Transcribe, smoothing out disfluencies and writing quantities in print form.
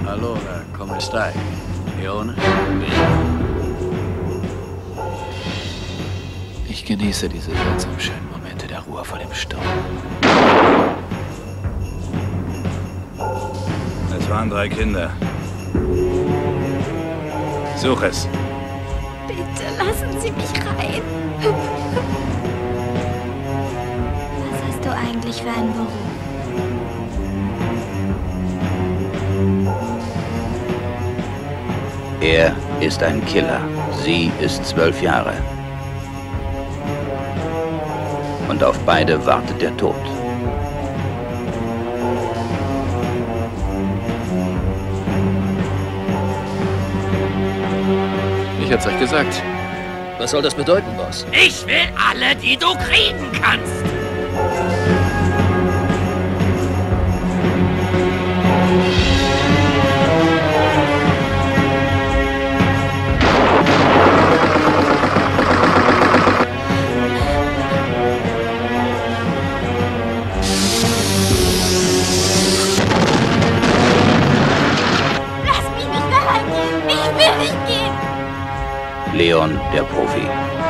Allora, come stai, Leone? Ich genieße diese seltsam schönen Momente der Ruhe vor dem Sturm. Es waren 3 Kinder. Such es. Bitte lassen Sie mich rein. Was hast du eigentlich für einen Beruf? Er ist ein Killer. Sie ist 12 Jahre. Und auf beide wartet der Tod. Ich hab's euch gesagt. Was soll das bedeuten, Boss? Ich will alle, die du kriegen kannst. Lass mich nicht da reingehen. Ich will nicht gehen. Leon, der Profi.